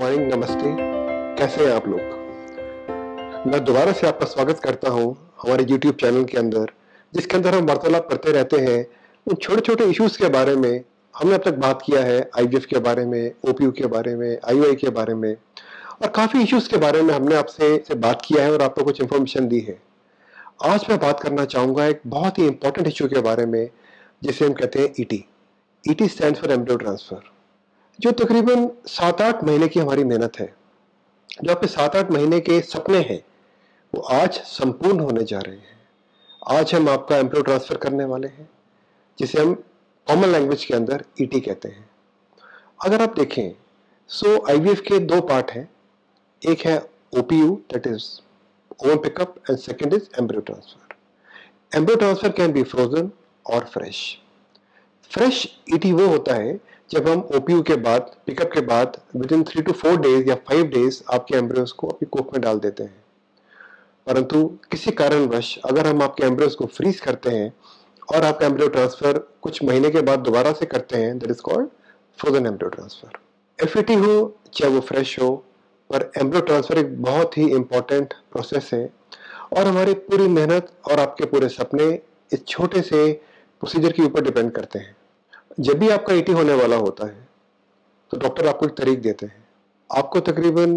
Morning, नमस्ते। कैसे हैं आप लोग? मैं दोबारा से आपका स्वागत करता हूं हमारे YouTube चैनल के अंदर, जिसके अंदर हम वार्तालाप करते रहते हैं उन छोटे-छोटे इश्यूज के बारे में। हमने अब तक बात किया है IVF के बारे में, OPU के बारे में, IUI के बारे में और काफ़ी इश्यूज के बारे में हमने आपसे बात किया है और आपको कुछ इन्फॉर्मेशन दी है। आज मैं बात करना चाहूँगा एक बहुत ही इम्पोर्टेंट इश्यू के बारे में, जिसे हम कहते हैं ET। ET stands for embryo transfer, जो तकरीबन 7-8 महीने की हमारी मेहनत है। जो आपके 7-8 महीने के सपने हैं, वो आज संपूर्ण होने जा रहे हैं। आज हम आपका एम्ब्रियो ट्रांसफर करने वाले हैं, जिसे हम कॉमन लैंग्वेज के अंदर ET कहते हैं। अगर आप देखें, IVF के 2 पार्ट हैं। एक है OPU, that is ovum pickup, and second is embryo transfer. Embryo transfer can be frozen और फ्रेश। फ्रेश ET वो होता है जब हम OPU के बाद, पिकअप के बाद विद इन 3 to 4 डेज या 5 डेज आपके एम्ब्रियोज को अपनी कोख में डाल देते हैं। परंतु किसी कारणवश अगर हम आपके एम्ब्रियोज को फ्रीज करते हैं और आपका एम्ब्रियो ट्रांसफर कुछ महीने के बाद दोबारा से करते हैं, that is called frozen embryo transfer. FET हो चाहे वो फ्रेश हो, पर एम्ब्रियो ट्रांसफर एक बहुत ही इंपॉर्टेंट प्रोसेस है और हमारी पूरी मेहनत और आपके पूरे सपने इस छोटे से प्रोसीजर के ऊपर डिपेंड करते हैं। जब भी आपका ET होने वाला होता है तो डॉक्टर आपको एक तारीख देते हैं। आपको तकरीबन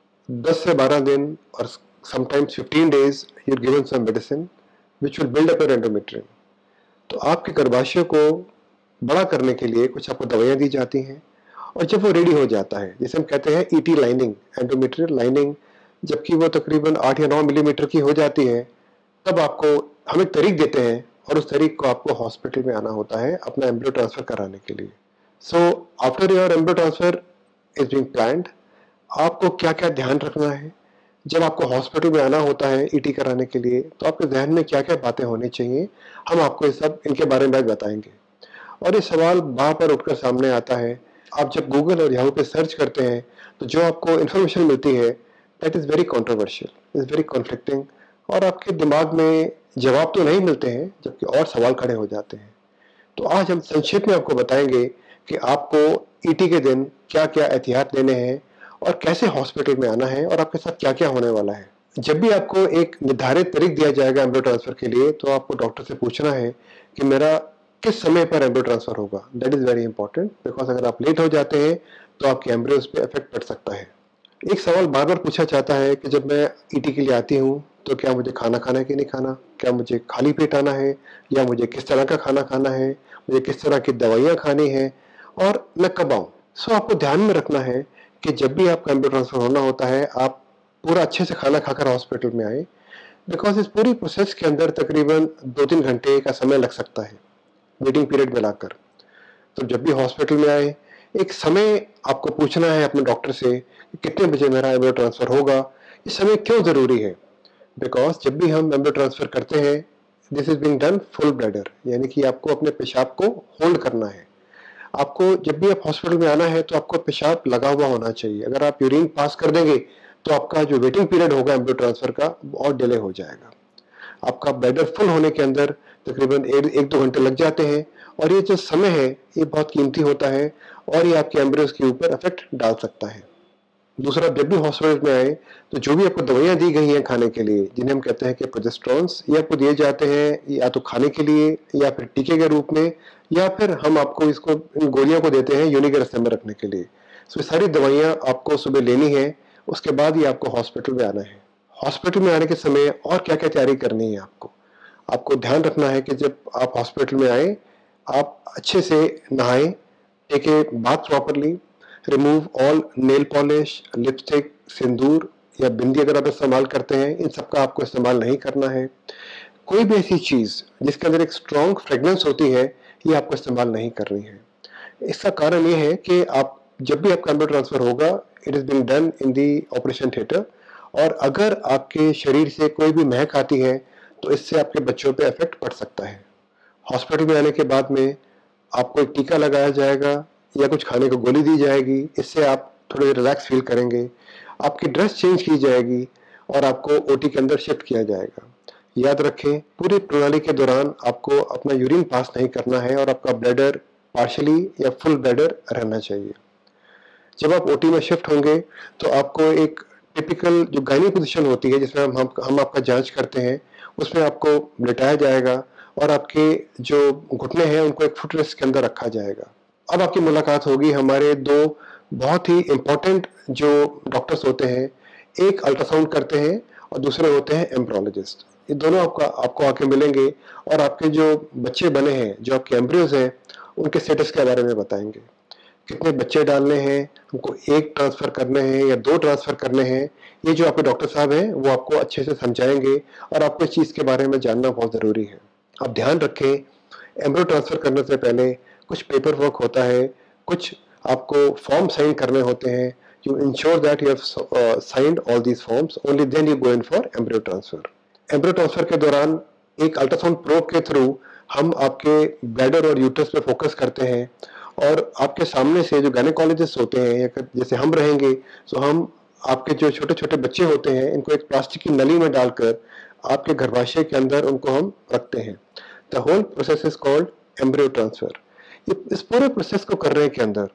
10 से 12 दिन और sometimes 15 days you are given some medicine which will build up your endometrium. तो आपके गर्भाशय को बड़ा करने के लिए कुछ आपको दवाइयां दी जाती हैं और जब वो रेडी हो जाता है, जिसे हम कहते हैं ET लाइनिंग, एंडोमेट्रियल लाइनिंग, जबकि वो तकरीबन 8 या 9 मिलीमीटर की हो जाती है, तब आपको हम एक तारीख देते हैं और उस तारीख को आपको हॉस्पिटल में आना होता है अपना एम्ब्रियो ट्रांसफर कराने के लिए। So after your embryo transfer is being planned, आपको क्या क्या ध्यान रखना है जब आपको हॉस्पिटल में आना होता है ET कराने के लिए, तो आपके जहन में क्या क्या बातें होनी चाहिए, हम आपको ये सब इनके बारे में बताएंगे। और ये सवाल बार बार उठकर सामने आता है। आप जब गूगल और याहू पे सर्च करते हैं तो जो आपको इन्फॉर्मेशन मिलती है that is very controversial, is very conflicting, और आपके दिमाग में जवाब तो नहीं मिलते हैं जबकि और सवाल खड़े हो जाते हैं। तो आज हम संक्षेप में आपको बताएंगे कि आपको ET के दिन क्या क्या एहतियात लेने हैं और कैसे हॉस्पिटल में आना है और आपके साथ क्या क्या होने वाला है। जब भी आपको एक निर्धारित तारीख दिया जाएगा एम्ब्रियो ट्रांसफर के लिए, तो आपको डॉक्टर से पूछना है कि मेरा किस समय पर एम्ब्रियो ट्रांसफर होगा। That is very important, because अगर आप लेट हो जाते हैं तो आपके एम्ब्रियोज पे इफेक्ट पड़ सकता है। एक सवाल बार बार पूछा जाता है कि जब मैं ET के लिए आती हूँ तो क्या मुझे खाना खाना है कि नहीं खाना, क्या मुझे खाली पेट आना है या मुझे किस तरह का खाना खाना है, मुझे किस तरह की दवाइयाँ खानी है और मैं कब आऊँ। सो आपको ध्यान में रखना है कि जब भी आपका एम्ब्रियो ट्रांसफर होना होता है, आप पूरा अच्छे से खाना खाकर हॉस्पिटल में आए, बिकॉज इस पूरी प्रोसेस के अंदर तकरीबन 2-3 घंटे का समय लग सकता है वेटिंग पीरियड मिलाकर। तो जब भी हॉस्पिटल में आए, एक समय आपको पूछना है अपने डॉक्टर से कि कितने बजे मेरा एम्ब्रियो ट्रांसफर होगा। ये समय क्यों जरूरी है? बिकॉज जब भी हम एम्ब्रियो ट्रांसफर करते हैं, this is being done full bladder, यानी कि आपको अपने पेशाब को होल्ड करना है। आपको जब भी आप हॉस्पिटल में आना है तो आपको पेशाब लगा हुआ होना चाहिए। अगर आप यूरिन पास कर देंगे तो आपका जो वेटिंग पीरियड होगा एम्ब्रियो ट्रांसफर का, और डिले हो जाएगा। आपका ब्लैडर फुल होने के अंदर तकरीबन 1-2 घंटे लग जाते हैं और ये जो समय है ये बहुत कीमती होता है और ये आपके एम्ब्रियोज के ऊपर इफेक्ट डाल सकता है। दूसरा, जब भी हॉस्पिटल में आए तो जो भी आपको दवाइयां दी गई हैं खाने के लिए, जिन्हें हम कहते हैं कि प्रोजेस्टेरोन्स, ये आपको दिए जाते हैं या तो खाने के लिए या फिर टीके के रूप में, या फिर हम आपको इसको इन गोलियों को देते हैं यूनिक रस्ते में रखने के लिए। सो ये सारी दवाइयां आपको सुबह लेनी है, उसके बाद ही आपको हॉस्पिटल में आना है। हॉस्पिटल में आने के समय और क्या क्या तैयारी करनी है आपको ध्यान रखना है कि जब आप हॉस्पिटल में आए, आप अच्छे से नहाएं, take a bath properly, remove all nail polish, lipstick, sindoor या बिंदी अगर आप इस्तेमाल करते हैं, इन सब का आपको इस्तेमाल नहीं करना है। कोई भी ऐसी चीज जिसके अंदर एक स्ट्रॉन्ग फ्रेग्रेंस होती है, ये आपको इस्तेमाल नहीं करनी है। इसका कारण ये है कि आप जब भी आपका एम्ब्रियो ट्रांसफर होगा, it is being done in the operation theatre, और अगर आपके शरीर से कोई भी महक आती है तो इससे आपके बच्चों पे इफेक्ट पड़ सकता है। हॉस्पिटल में आने के बाद में आपको एक टीका लगाया जाएगा या कुछ खाने को गोली दी जाएगी, इससे आप थोड़े रिलैक्स फील करेंगे। आपकी ड्रेस चेंज की जाएगी और आपको OT के अंदर शिफ्ट किया जाएगा। याद रखें, पूरी प्रणाली के दौरान आपको अपना यूरिन पास नहीं करना है और आपका ब्लैडर पार्शियली या फुल ब्लैडर रहना चाहिए। जब आप ओटी में शिफ्ट होंगे तो आपको एक टिपिकल जो गायनी पोजीशन होती है जिसमें हम आपका जांच करते हैं, उसमें आपको लिटाया जाएगा और आपके जो घुटने हैं उनको एक फुट रेस्ट के अंदर रखा जाएगा। अब आपकी मुलाकात होगी हमारे दो बहुत ही इम्पोर्टेंट जो डॉक्टर्स होते हैं, एक अल्ट्रासाउंड करते हैं और दूसरे होते हैं एम्ब्रियोलॉजिस्ट। ये दोनों आपको आके मिलेंगे और आपके जो बच्चे बने हैं, जो आपके एम्ब्रियोज हैं, उनके स्टेटस के बारे में बताएंगे। कितने बच्चे डालने हैं, उनको एक ट्रांसफर करने हैं या 2 ट्रांसफर करने हैं, ये जो आपके डॉक्टर साहब हैं वो आपको अच्छे से समझाएंगे और आपको इस चीज़ के बारे में जानना बहुत ज़रूरी है। आप ध्यान रखें, एम्ब्रियो ट्रांसफर करने से पहले कुछ पेपर वर्क होता है, कुछ आपको फॉर्म साइन करने होते हैं। You ensure that you have signed all these forms, only then you go in for embryo transfer. Embryo transfer के दौरान एक अल्ट्रासाउंड प्रोब के थ्रू हम आपके ब्लैडर और यूट्रस पे फोकस करते हैं और आपके सामने से जो गायनेकोलॉजिस्ट होते हैं या जैसे हम रहेंगे, तो हम आपके जो छोटे छोटे बच्चे होते हैं इनको एक प्लास्टिक की नली में डालकर आपके गर्भाशय के अंदर उनको हम रखते हैं। The whole process is called embryo transfer. इस पूरे प्रोसेस को करने के अंदर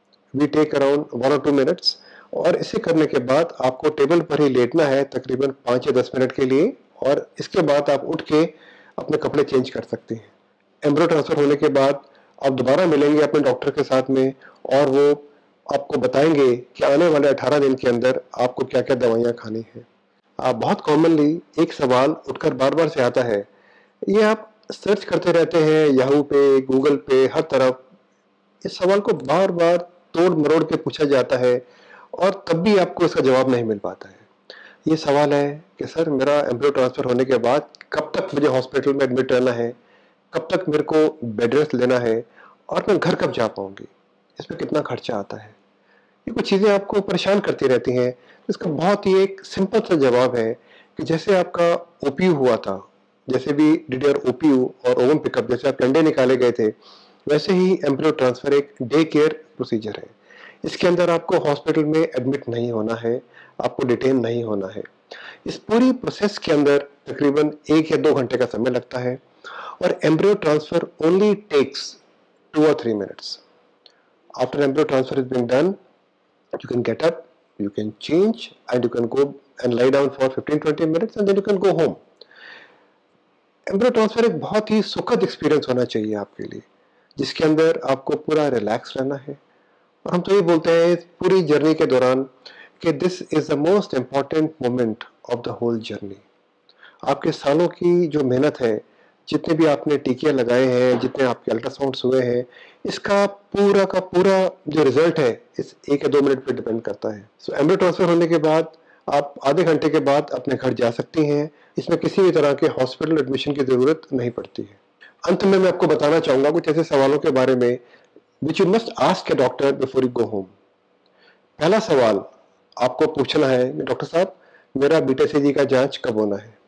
we take around 1 or 2 minutes और इसे करने के बाद आपको टेबल पर ही लेटना है तकरीबन 5 या 10 मिनट के लिए और इसके बाद आप उठ के अपने कपड़े चेंज कर सकते हैं। एम्ब्रियो ट्रांसफर होने के बाद आप दोबारा मिलेंगे अपने डॉक्टर के साथ में और वो आपको बताएंगे कि आने वाले 18 दिन के अंदर आपको क्या क्या दवाइयाँ खानी है। आप बहुत कॉमनली एक सवाल उठकर बार बार से आता है, ये आप सर्च करते रहते हैं याहू पे, गूगल पे, हर तरफ इस सवाल को बार बार तोड़ मरोड़ के पूछा जाता है और तब भी आपको इसका जवाब नहीं मिल पाता है। ये सवाल है कि सर मेरा एम्ब्रियो ट्रांसफर होने के बाद कब तक मुझे हॉस्पिटल में एडमिट रहना है, कब तक मेरे को बेड रेस्ट लेना है और मैं घर कब जा पाऊंगी, इसमें कितना खर्चा आता है। ये कुछ चीज़ें आपको परेशान करती रहती हैं। इसका बहुत ही एक सिंपल सा जवाब है कि जैसे आपका ओपीयू हुआ था, जैसे भी डीडीआर ओपीयू और ओवम पिकअप जैसे आप अंडे निकाले गए थे, वैसे ही एम्ब्रियो ट्रांसफर एक डे केयर प्रोसीजर है। इसके अंदर आपको हॉस्पिटल में एडमिट नहीं होना है, आपको डिटेन नहीं होना है। इस पूरी प्रोसेस के अंदर तकरीबन 1 या 2 घंटे का समय लगता है और embryo transfer only takes 2 or 3 minutes. After embryo transfer is being done, you can get up, you can change and you can go and lie down for 15-20 minutes and then you can go home. Embryo transfer एक बहुत ही सुखद experience होना चाहिए आपके लिए, जिसके अंदर आपको पूरा रिलैक्स रहना है। और हम तो ये बोलते हैं इस पूरी जर्नी के दौरान कि this is the most important moment of the whole journey. आपके सालों की जो मेहनत है, जितने भी आपने टीके लगाए हैं, जितने आपके अल्ट्रासाउंड्स हुए हैं, इसका पूरा का पूरा जो रिजल्ट है इस 1 या 2 मिनट पे डिपेंड करता है। सो एम्ब्रियो ट्रांसफर होने के बाद आप आधे घंटे के बाद अपने घर जा सकती हैं। इसमें किसी भी तरह के हॉस्पिटल एडमिशन की जरूरत नहीं पड़ती है। अंत में मैं आपको बताना चाहूंगा कुछ ऐसे सवालों के बारे में which you must ask a doctor before you go home. पहला सवाल आपको पूछना है कि डॉक्टर साहब मेरा बीटा सीजी का जांच कब होना है।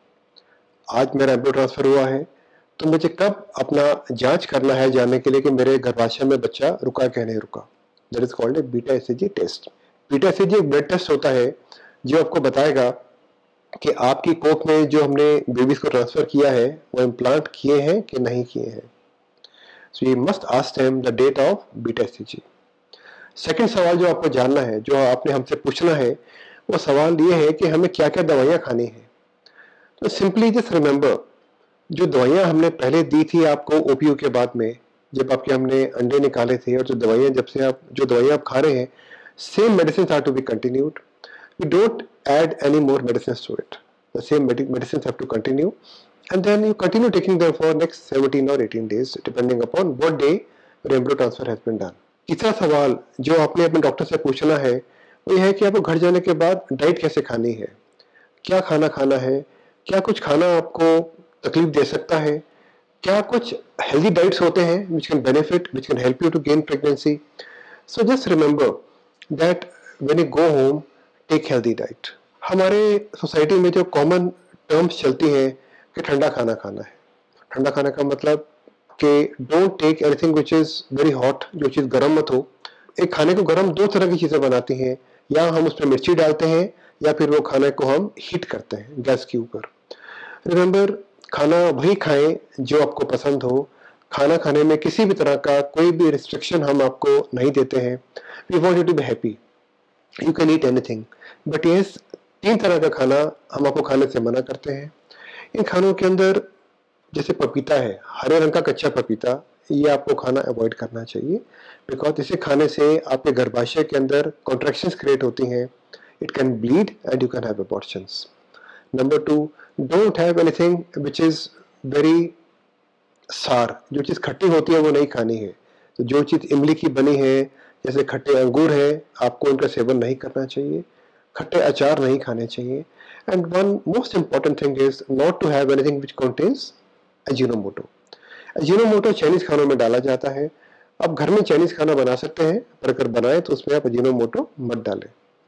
आज मेरा एम्ब्रियो ट्रांसफर हुआ है तो मुझे कब अपना जांच करना है जानने के लिए कि मेरे गर्भाशय में बच्चा रुका कि नहीं रुका। That is called a beta SCG test. Beta SCG एक ब्लड टेस्ट होता है जो आपको बताएगा कि आपकी कोख में जो हमने बेबीज को ट्रांसफर किया है वो इम्प्लांट किए हैं कि नहीं किए हैं। So you must ask them the date of beta SCG. Second सवाल जो आपको जानना है, जो आपने हमसे पूछना है, वो सवाल ये है कि हमें क्या क्या दवाइयाँ खानी है। तो सिंपली जस्ट रिमेंबर, जो दवाइयाँ हमने पहले दी थी आपको ओपीयू के बाद में, जब आपके हमने अंडे निकाले थे, और जो दवाइयाँ जब से आप जो दवाइयाँ आप खा रहे हैं, same medicine are to be continued. We don't add any more medicine to it. The same medicine have to continue and then you continue taking them for next 17 or 18 days depending upon what day your embryo transfer has been done. तीसरा सवाल जो आपने अपने doctor से पूछना है वो यह है कि आपको घर जाने के बाद डाइट कैसे खानी है, क्या खाना खाना है, क्या कुछ खाना आपको तकलीफ दे सकता है, क्या कुछ हेल्दी डाइट्स होते हैं which can benefit, which can help you to gain pregnancy. So just remember that when you go home, take healthy diet. हमारे सोसाइटी में जो कॉमन टर्म्स चलती हैं कि ठंडा खाना खाना है। ठंडा खाने का मतलब कि don't take anything which is very hot, जो चीज़ गर्म मत हो। एक खाने को गर्म 2 तरह की चीज़ें बनाती हैं, या हम उसमें मिर्ची डालते हैं या फिर वो खाने को हम हीट करते हैं गैस के ऊपर। रिमेंबर, खाना वही खाएं जो आपको पसंद हो, खाना खाने में किसी भी तरह का कोई भी रिस्ट्रिक्शन हम आपको नहीं देते हैं। We want you to be happy, you can eat anything, but yes 3 तरह का खाना हम आपको खाने से मना करते हैं। इन खानों के अंदर जैसे पपीता है, हरे रंग का कच्चा पपीता, ये आपको खाना अवॉइड करना चाहिए, बिकॉज इसे खाने से आपके गर्भाशय के अंदर कॉन्ट्रैक्शंस क्रिएट होती हैं, it can bleed and you can have abortions. Number 2, don't have anything which is very sour, जो चीज़ खट्टी होती है वो नहीं खानी है। तो जो चीज़ इमली की बनी है, जैसे खट्टे अंगूर है, आपको उनका सेवन नहीं करना चाहिए, खट्टे अचार नहीं खाने चाहिए। And one most important thing is not to have anything which contains Ajinomoto. Ajinomoto Chinese खानों में डाला जाता है। आप घर में चाइनीज खाना बना सकते हैं, पर अगर बनाए तो उसमें आप अजीनोमोटो मत डालें।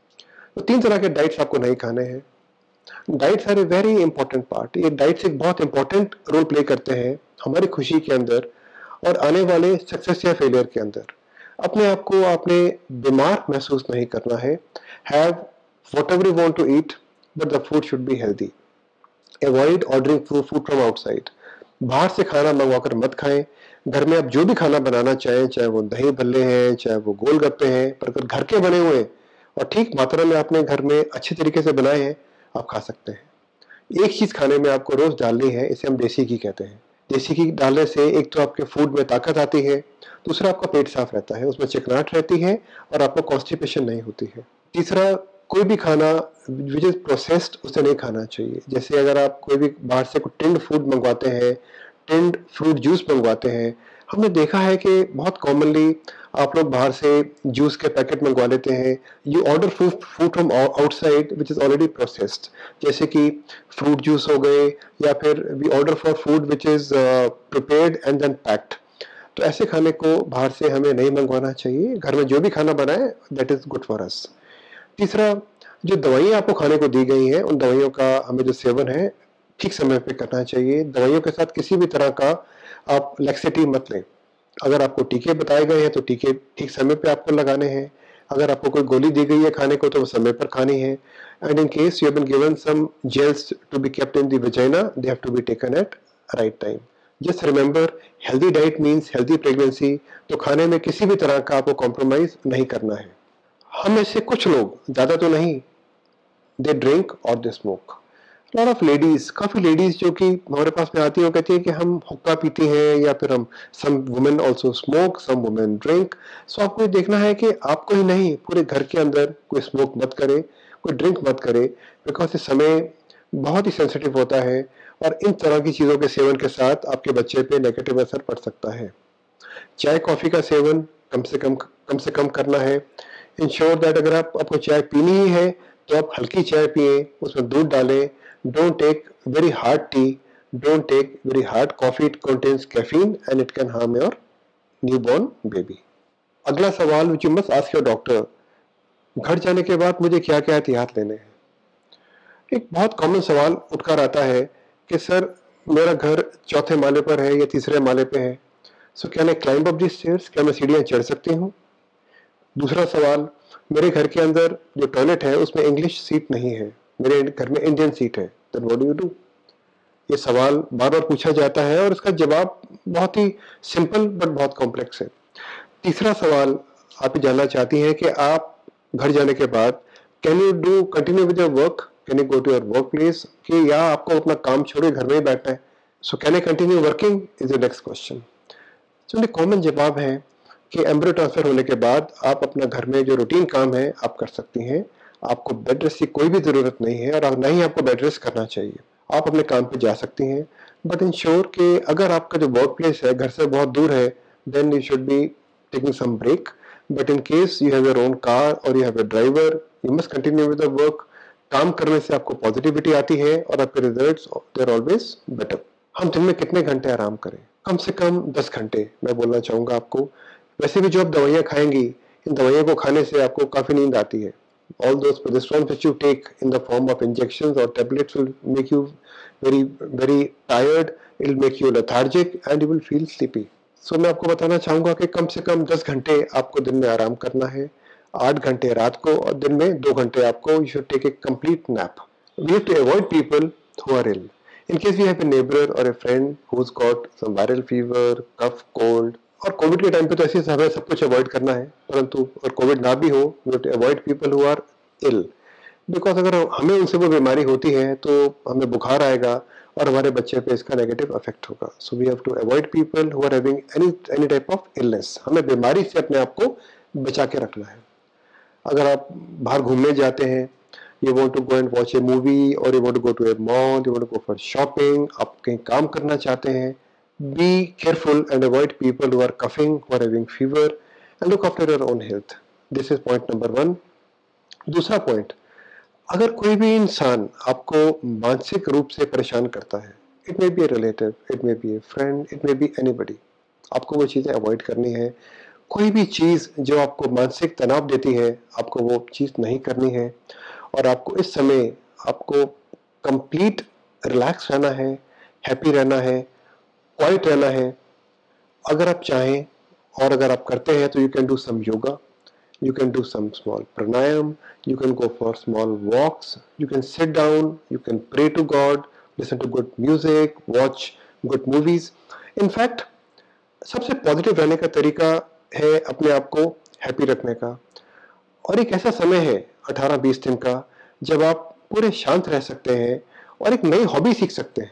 तो 3 तरह के डाइट्स आपको नहीं खाने हैं। Diets are a very important part. ये डाइट्स एक बहुत इंपॉर्टेंट रोल प्ले करते हैं हमारी खुशी के अंदर और आने वाले सक्सेस या फेलियर के अंदर। अपने आप को आपने बीमार महसूस नहीं करना है। Have whatever you want to eat, but the food should be healthy. Avoid ordering food from outside. बाहर से खाना मंगवाकर मत खाएं। घर में आप जो भी खाना बनाना चाहें, चाहे वो दही भल्ले हैं, चाहे वो गोलगप्पे हैं, पर अगर घर के बने हुए और ठीक मात्रा में आपने घर में अच्छे तरीके से बनाए हैं, आप खा सकते हैं। एक चीज खाने में आपको रोज डालनी है, इसे हम देसी घी कहते हैं। देसी घी डालने से एक तो आपके फूड में ताकत आती है, दूसरा आपका पेट साफ रहता है, उसमें चिकनाहट रहती है और आपको कॉन्स्टिपेशन नहीं होती है। तीसरा, कोई भी खाना विच इज प्रोसेस्ड उसे नहीं खाना चाहिए। जैसे अगर आप कोई भी बाहर से कोई टिन्ड फूड मंगवाते हैं, टिन्ड फ्रूट जूस मंगवाते हैं, हमने देखा है कि बहुत कॉमनली आप लोग बाहर से जूस के पैकेट मंगवा लेते हैं। You order food from outside which is already processed, जैसे कि फ्रूट जूस हो गए, या फिर we order for food which is prepared and then packed. तो ऐसे खाने को बाहर से हमें नहीं मंगवाना चाहिए। घर में जो भी खाना बनाए that is good for us. तीसरा, जो दवाइयाँ आपको खाने को दी गई हैं, उन दवाइयों का हमें जो सेवन है ठीक समय पे करना चाहिए। दवाइयों के साथ किसी भी तरह का आप लैक्सेटिव मत लें। अगर आपको टीके बताए गए हैं तो टीके ठीक समय पे आपको लगाने हैं। अगर आपको कोई गोली दी गई है खाने को तो वो समय पर खानी है। And in case you have been given some gels to be kept in the vagina, they have to be taken at right time. Just remember, healthy diet means healthy pregnancy. तो खाने में किसी भी तरह का आपको कॉम्प्रोमाइज नहीं करना है। हम में से कुछ लोग, ज्यादा तो नहीं, दे ड्रिंक और they smoke. Lot of ladies, काफी लेडीज जो कि हमारे पास में आती हैं, वो कहती है कि हम हुक्का पीती हैं, या फिर हम some women also smoke, some women drink. So आपको ये देखना है कि आपको ही नहीं, पूरे घर के अंदर कोई स्मोक मत करे, कोई ड्रिंक मत करे, बिकॉज इस समय बहुत ही सेंसिटिव होता है और इन तरह की चीजों के सेवन के साथ आपके बच्चे पे नेगेटिव असर पड़ सकता है। चाय कॉफी का सेवन कम से कम करना है। इंश्योर दैट अगर आपको चाय पीनी ही है तो आप हल्की चाय पिए, उसमें दूध डालें। Don't take very hard tea, don't take very hard coffee, it contains caffeine and it can harm your newborn baby. अगला सवाल which you must ask your doctor, घर जाने के बाद मुझे क्या क्या एहतियात लेने हैं। एक बहुत कॉमन सवाल उठकर आता है कि सर मेरा घर चौथे माले पर है या तीसरे माले पे है, so can I climb up this stairs, क्या मैं सीढ़ियां चढ़ सकती हूँ। दूसरा सवाल, मेरे घर के अंदर जो टॉयलेट है उसमें इंग्लिश सीट नहीं है, मेरे घर में इंडियन सीट है, then what do you do. ये सवाल बार बार पूछा जाता है और इसका जवाब बहुत ही सिंपल बट बहुत कॉम्प्लेक्स है। तीसरा सवाल, आप ये जानना चाहती हैं कि आप घर जाने के बाद can you do continue with your work, can you go to your work place, कि या आपको अपना काम छोड़ के घर में ही बैठना है। So can I continue working is the next question. तो कॉमन जवाब है कि एम्ब्रियो ट्रांसफर होने के बाद आप अपना घर में जो रूटीन काम है आप कर सकती हैं। आपको बेड रेस्ट की कोई भी जरूरत नहीं है और ना ही आपको बेड रेस्ट करना चाहिए। आप अपने काम पे जा सकती हैं, बट इंश्योर कि अगर आपका जो वर्क प्लेस है घर से बहुत दूर है, then you should be taking some break. But in case you have your own car और you have a driver, you must continue with the work. काम करने से आपको पॉजिटिविटी आती है और आपके results they are always better. हम दिन में कितने घंटे आराम करें? कम से कम 10 घंटे मैं बोलना चाहूंगा आपको। वैसे भी जो आप दवाइयाँ खाएंगी, इन दवाइयों को खाने से आपको काफी नींद आती है। All those progesterone which you take in the form of injections or tablets will make you very tired. It will make you lethargic and you will feel sleepy. So मैं आपको बताना चाहूंगा कि कम से कम 10 घंटे आपको दिन में आराम करना है, 8 घंटे रात को और दिन में 2 घंटे आपको you should take a complete nap. We have to avoid people who are ill. In case we have a neighbor or a friend who's got some viral fever, cough, cold, और कोविड के time पे तो ऐसे हमें सब कुछ avoid करना है, परंतु और कोविड ना भी हो, we have to avoid people who are ill, because अगर हमें उनसे वो बीमारी होती है तो हमें बुखार आएगा और हमारे बच्चे पे इसका नेगेटिव इफेक्ट होगा. So we have to avoid people who are having any type of illness. हमें बीमारी से अपने आप को बचा के रखना है. अगर आप बाहर घूमने जाते हैं, you want to go and watch a movie or you want to go to a mall, you want to go for shopping, आप कहीं काम करना चाहते हैं, be careful and avoid people who are coughing, who are having fever, and look after your own health. This is point number 1. दूसरा point, अगर कोई भी इंसान आपको मानसिक रूप से परेशान करता है, it may be a relative, it may be a friend, it may be anybody, आपको वो चीज़ें अवॉइड करनी है. कोई भी चीज़ जो आपको मानसिक तनाव देती है, आपको वो चीज़ नहीं करनी है. और आपको इस समय आपको कंप्लीट रिलैक्स रहना है, हैप्पी रहना है, क्वाइट रहना है. अगर आप चाहें और अगर आप करते हैं तो you can do some yoga, you can do some small pranayam, you can go for small walks, you can sit down, you can pray to God, listen to good music, watch good movies. In fact, सबसे positive रहने का तरीका है अपने आप को happy रखने का. और एक ऐसा समय है 18-20 दिन का जब आप पूरे शांत रह सकते हैं और एक नई हॉबी सीख सकते हैं.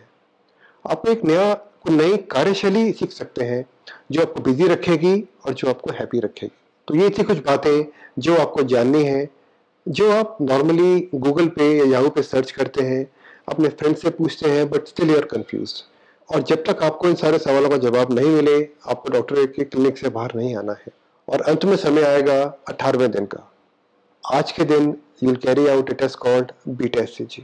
आप एक नई कार्यशैली सीख सकते हैं जो आपको बिजी रखेगी और जो आपको हैप्पी रखेगी. तो ये थी कुछ बातें जो आपको जाननी है, जो आप नॉर्मली गूगल पे या याहू पे सर्च करते हैं, अपने फ्रेंड से पूछते हैं, but still you are confused. और जब तक आपको इन सारे सवालों का जवाब नहीं मिले, आपको डॉक्टर के क्लिनिक से बाहर नहीं आना है. और अंत में समय आएगा 18वें दिन का. आज के दिन you will carry out a test called beta HCG.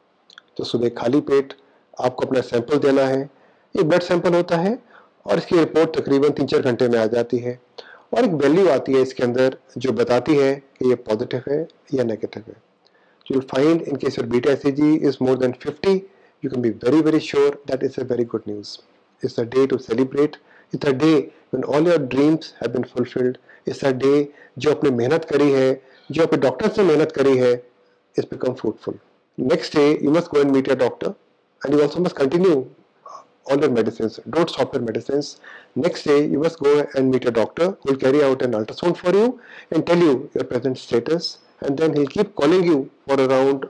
तो सुबह खाली पेट आपको अपना सैंपल देना है. ये ब्लड सैंपल होता है और इसकी रिपोर्ट तकरीबन 3-4 घंटे में आ जाती है और एक वैल्यू आती है इसके अंदर जो बताती है कि ये पॉजिटिव है या नेगेटिव है. You will find in case your beta HCG is more than 50, you can be very very sure that is a very good news. It's a day to celebrate. It's a day when all your dreams have been fulfilled. It's a day जो आपने मेहनत करी है, जो अपने doctor से मेहनत करी है, it's become fruitful. Next day you must go and meet your doctor and you also must continue all your medicines. Don't stop your medicines. Next day you must go and meet your doctor who will carry out an ultrasound for you and tell you your present status, and then he'll keep calling you for around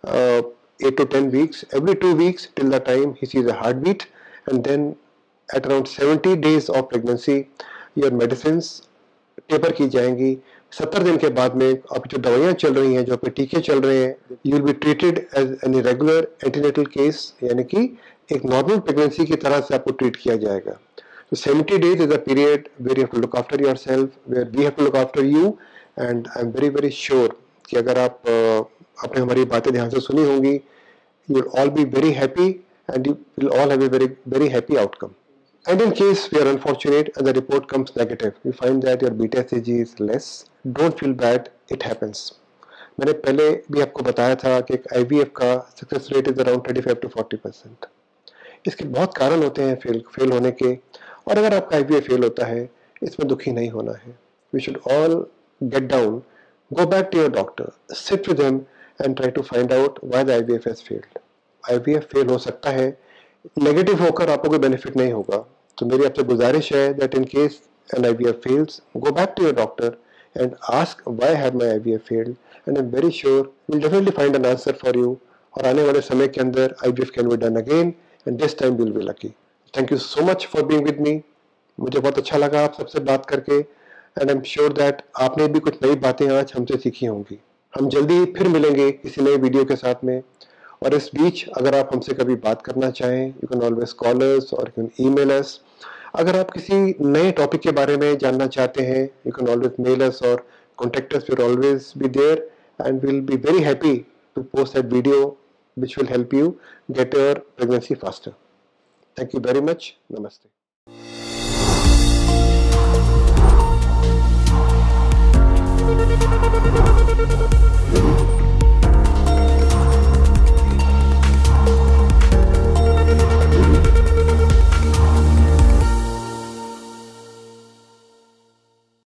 8 to 10 weeks, every 2 weeks till the time he sees a heartbeat. And then at around 70 days of pregnancy your medicines taper की जाएंगी. 70 दिन के बाद में आप जो दवाइयाँ चल रही हैं, जो आपके टीके चल रहे हैं, you will be treated as an regular antenatal case, यानी कि एक नॉर्मल प्रेगनेंसी की तरह से आपको ट्रीट किया जाएगा. तो 70 days is a period where you have to look after yourself, where we have to look after you. And I am very very sure कि अगर आप आपने हमारी बातें ध्यान से सुनी होंगी, you will all be very happy and you will all have a very happy outcome. And in case we are unfortunate and the report comes negative, you find that your beta HCG is less, don't feel bad, it happens. मैंने पहले भी आपको बताया था कि एक IVF का success rate is around 35 to 40%. इसके बहुत कारण होते हैं फेल होने के, और अगर आपका IVF फेल होता है, इसमें दुखी नहीं होना है. We should all get down, go back to your doctor, sit with him and try to find out why the IVF has failed. IVF fail हो सकता है, नेगेटिव होकर आपको कोई बेनिफिट नहीं होगा. तो मेरी आपसे गुजारिश है that in case an IVF fails, go back to your doctor and ask why have my IVF failed, and I am very sure you will definitely find an answer for you. और आने वाले समय के अंदर IVF can be done again and this time will be lucky. Thank you so much for being with me. मुझे बहुत अच्छा लगा आप सबसे बात करके, and I M sure that आपने भी कुछ नई बातें आज हमसे सीखी होंगी. हम जल्दी फिर मिलेंगे किसी नए वीडियो के साथ में. और इस बीच अगर आप हमसे कभी बात करना चाहें, you can always call us और यू कैन ईमेल अस. अगर आप किसी नए टॉपिक के बारे में जानना चाहते हैं, you can always mail us और contact us. We will always be there and we will be very happy to post that video which will help you get your pregnancy faster. Thank you very much. Namaste.